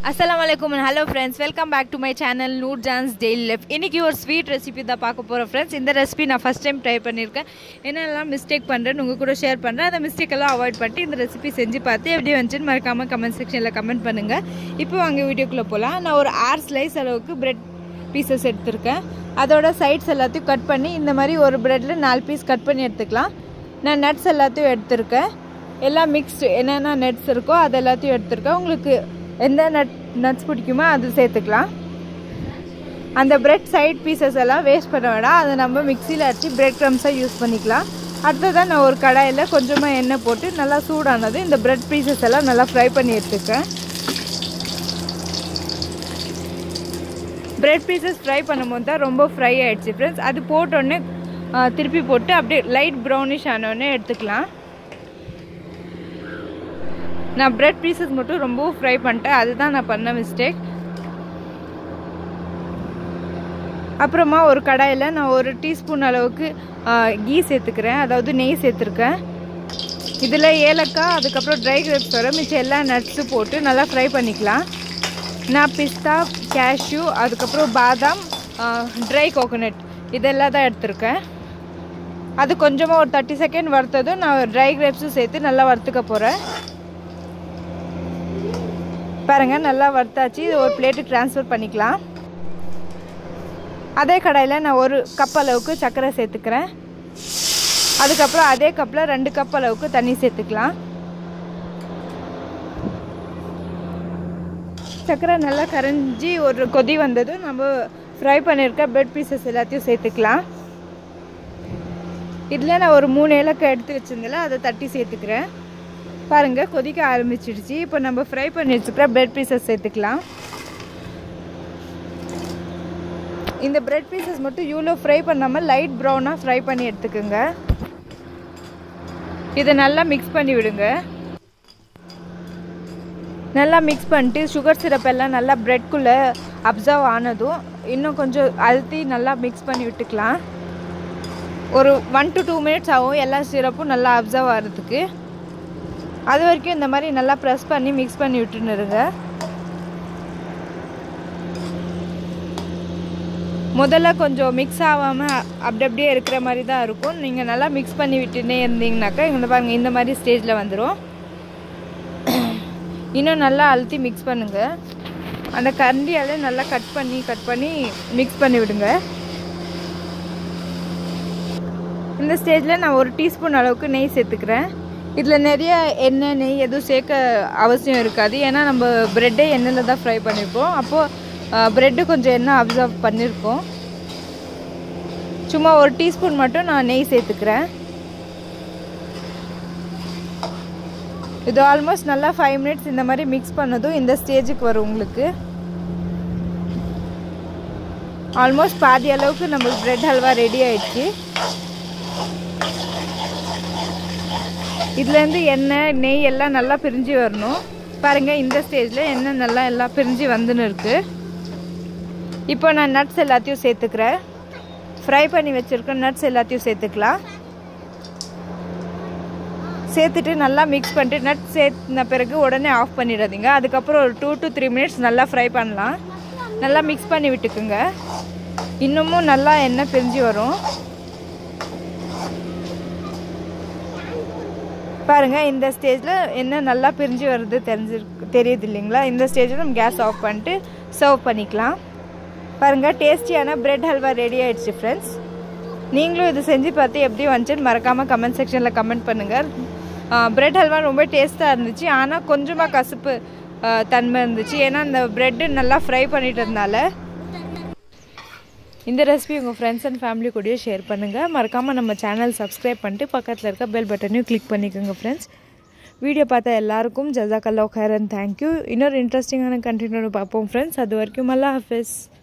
Assalamualaikum and hello friends, welcome back to my channel Noorjahan's Daily Life. இன்னைக்கு ஒரு sweet recipe தான் பார்க்க போறோம் फ्रेंड्स. இந்த ரெசிபி நான் ஃபர்ஸ்ட் டைம் ட்ரை பண்ணிருக்கேன். என்னெல்லாம் மிஸ்டேக் பண்றேன்னு உங்க கூட ஷேர் பண்றேன். அந்த மிஸ்டேக் எல்லாம் அவாய்ட் பண்ணிட்டு இந்த ரெசிபி செஞ்சு பார்த்து எப்படி வந்துச்சுன்னு மறக்காம கமெண்ட் செக்ஷன்ல கமெண்ட் பண்ணுங்க. இப்போ வாங்க வீடியோக்குள்ள போலாம். நான் ஒரு 6 ஸ்லைஸ் அளவுக்கு பிரெட் பீசஸ் எடுத்துர்க்கேன். அதோட சைட்ஸ் எல்லாத்தையும் கட் பண்ணி இந்த மாதிரி ஒரு பிரெட்ல 4 பீஸ் கட் பண்ணி எடுத்துக்கலாம். நான் நட்ஸ் எல்லாத்தையும் எடுத்துர்க்கேன். எல்லாம் மிக்ஸ்டு என்னென்ன நட்ஸ் இருக்கோ அது எல்லாத்தையும் எடுத்துர்க்கேன். உங்களுக்கு எந்த நட்ஸ் பிடிக்குமோ அது சேர்த்துக்கலாம். அந்த பிரெட் சைட் பீசஸ் எல்லாம் வேஸ்ட் பண்ண வேண்டாம். அதை நம்ம மிக்சியில் அடித்து பிரெட் க்ரம்ஸாக யூஸ் பண்ணிக்கலாம். அடுத்ததான் நான் ஒரு கடாயில் கொஞ்சமாக எண்ணெய் போட்டு நல்லா சூடானது இந்த பிரெட் பீசஸ் எல்லாம் நல்லா ஃப்ரை பண்ணி எடுத்துக்கேன். பிரெட் பீசஸ் ஃப்ரை பண்ணும்போது தான் ரொம்ப ஃப்ரை ஆகிடுச்சு ஃப்ரெண்ட்ஸ். அது போட்டோடனே திருப்பி போட்டு அப்படியே லைட் ப்ரௌனிஷ் ஆனோடனே எடுத்துக்கலாம். நான் பிரெட் பீசஸ் மட்டும் ரொம்ப ஃப்ரை பண்ணிட்டேன், அதுதான் நான் பண்ண மிஸ்டேக். அப்புறமா ஒரு கடாயில் நான் ஒரு டீஸ்பூன் அளவுக்கு கீ சேர்த்துக்கிறேன், அதாவது நெய் சேர்த்துருக்கேன். இதில் ஏலக்காய் அதுக்கப்புறம் ட்ரை கிரேப்ஸ் வர மிச்சம் எல்லா நட்ஸும் போட்டு நல்லா ஃப்ரை பண்ணிக்கலாம். நான் பிஸ்தா, கேஷ்யூ, அதுக்கப்புறம் பாதாம், ட்ரை கோகோனட் இதெல்லாம் தான் எடுத்திருக்கேன். அது கொஞ்சமாக ஒரு 30 செகண்ட் வறுத்ததும் நான் ட்ரை கிரேப்ஸும் சேர்த்து நல்லா வறுத்துக்க போகிறேன். பாருங்கள், நல்லா வறுத்தாச்சு. இது ஒரு பிளேட்டுக்கு ட்ரான்ஸ்ஃபர் பண்ணிக்கலாம். அதே கடாயில் நான் ஒரு கப் அளவுக்கு சர்க்கரை சேர்த்துக்கிறேன். அதுக்கப்புறம் அதே கப்பில் 2 கப் அளவுக்கு தண்ணி சேர்த்துக்கலாம். சர்க்கரை நல்லா கரைஞ்சி ஒரு கொதி வந்ததும் நம்ம ஃப்ரை பண்ணியிருக்க பிரெட் பீசஸ் எல்லாத்தையும் சேர்த்துக்கலாம். இதில் நான் ஒரு 3 ஏலக்காய் எடுத்து வச்சிருந்தேன், அதை தட்டி சேர்த்துக்கிறேன். பாருங்கள், கொதிக்க ஆரம்பிச்சிடுச்சு. இப்போ நம்ம ஃப்ரை பண்ணி வச்சுக்கிற பிரெட் பீசஸ் சேர்த்துக்கலாம். இந்த பிரெட் பீசஸ் மட்டும் இவ்வளோ ஃப்ரை பண்ணாமல் லைட் ப்ரௌனாக ஃப்ரை பண்ணி எடுத்துக்கோங்க. இதை நல்லா மிக்ஸ் பண்ணி விடுங்க. நல்லா மிக்ஸ் பண்ணிட்டு சுகர் சிரப் எல்லாம் நல்லா பிரெட்குள்ளே அப்சர்வ் ஆனதும் இன்னும் கொஞ்சம் அழுத்தி நல்லா மிக்ஸ் பண்ணி விட்டுக்கலாம். ஒரு 1 to 2 மினிட்ஸ் ஆகும் எல்லா சிரப்பும் நல்லா அப்சர்வ் ஆகிறதுக்கு. அது வரைக்கும் இந்த மாதிரி நல்லா ப்ரெஸ் பண்ணி மிக்ஸ் பண்ணி விட்டுருங்க. முதல்ல கொஞ்சம் மிக்ஸ் ஆகாமல் அப்படியே இருக்கிற மாதிரி தான் இருக்கும். நீங்கள் நல்லா மிக்ஸ் பண்ணி விட்டுனே இருந்தீங்கனாக்கா இந்த பாருங்கள், இந்த மாதிரி ஸ்டேஜில் வந்துடும். இன்னும் நல்லா அழுத்தி மிக்ஸ் பண்ணுங்கள். அந்த கரண்டியால் நல்லா கட் பண்ணி மிக்ஸ் பண்ணி விடுங்க. இந்த ஸ்டேஜில் நான் ஒரு டீஸ்பூன் அளவுக்கு நெய் சேர்த்துக்கிறேன். இதில் நிறைய எண்ணெய் நெய் எதுவும் சேர்க்க அவசியம் இருக்காது, ஏன்னா நம்ம ப்ரெட்டே எண்ணெயில் தான் ஃப்ரை பண்ணியிருக்கோம். அப்போது ப்ரெட்டு கொஞ்சம் எண்ணெய் அப்சர்வ் பண்ணியிருக்கோம். சும்மா ஒரு டீஸ்பூன் மட்டும் நான் நெய் சேர்த்துக்கிறேன். இது ஆல்மோஸ்ட் நல்லா 5 மினிட்ஸ் இந்த மாதிரி மிக்ஸ் பண்ணதும் இந்த ஸ்டேஜுக்கு வரும். உங்களுக்கு ஆல்மோஸ்ட் பாதி அளவுக்கு நம்ம ப்ரெட் ஹல்வா ரெடி ஆயிடுச்சு. இதுலேருந்து எண்ணெய் நெய் எல்லாம் நல்லா பிரிஞ்சு வரணும். பாருங்கள், இந்த ஸ்டேஜில் எண்ணெய் நல்லா எல்லாம் பிரிஞ்சு வந்துன்னு இருக்குது. இப்போ நான் நட்ஸ் எல்லாத்தையும் சேர்த்துக்கிறேன். ஃப்ரை பண்ணி வச்சுருக்க நட்ஸ் எல்லாத்தையும் சேர்த்துக்கலாம். சேர்த்துட்டு நல்லா மிக்ஸ் பண்ணிட்டு நட்ஸ் சேர்த்துன பிறகு உடனே ஆஃப் பண்ணிடாதீங்க. அதுக்கப்புறம் ஒரு 2 to 3 மினிட்ஸ் நல்லா ஃப்ரை பண்ணலாம். நல்லா மிக்ஸ் பண்ணி விட்டுக்குங்க. இன்னமும் நல்லா எண்ணெய் பிரிஞ்சு வரும். பாருங்கள், இந்த ஸ்டேஜில் என்ன நல்லா பிரிஞ்சு வருது தெரியுது இல்லைங்களா? இந்த ஸ்டேஜில் நம்ம கேஸ் ஆஃப் பண்ணிட்டு சர்வ் பண்ணிக்கலாம். பாருங்கள், டேஸ்டியான பிரெட் ஹல்வா ரெடி ஆகிடுச்சு ஃப்ரெண்ட்ஸ். நீங்களும் இது செஞ்சு பார்த்து எப்படி வந்துச்சுன்னு மறக்காமல் கமெண்ட் செக்ஷனில் கமெண்ட் பண்ணுங்கள். பிரெட் ஹல்வா ரொம்ப டேஸ்ட்டாக இருந்துச்சு, ஆனால் கொஞ்சமாக கசப்பு தன்மை இருந்துச்சு, ஏன்னா அந்த ப்ரெட்டு நல்லா ஃப்ரை பண்ணிட்டு இருந்தால. இந்த ரெசிபி உங்கள் ஃப்ரெண்ட்ஸ் அண்ட் ஃபேமிலி கூடயே ஷேர் பண்ணுங்கள். மறக்காமல் நம்ம சேனல் சப்ஸ்கிரைப் பண்ணிட்டு பக்கத்தில் இருக்க பெல் பட்டனையும் கிளிக் பண்ணிக்கோங்க ஃப்ரெண்ட்ஸ். வீடியோ பார்த்தா எல்லாருக்கும் ஜஸாக்கல்லாஹு கைர் அண்ட் தேங்க்யூ. இன்னொரு இன்ட்ரெஸ்டிங்கான கண்டென்ட்டோட பார்ப்போம் ஃப்ரெண்ட்ஸ். அது வரைக்கும் அல்லாஹ் ஹாஃபிஸ்.